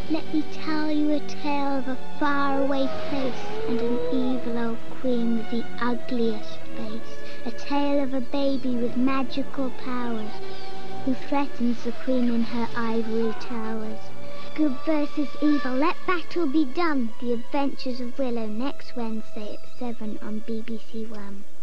Let me tell you a tale of a faraway place and an evil old queen with the ugliest face. A tale of a baby with magical powers who threatens the queen in her ivory towers. Good versus evil, let battle be done. The Adventures of Willow, next Wednesday at 7 on BBC1.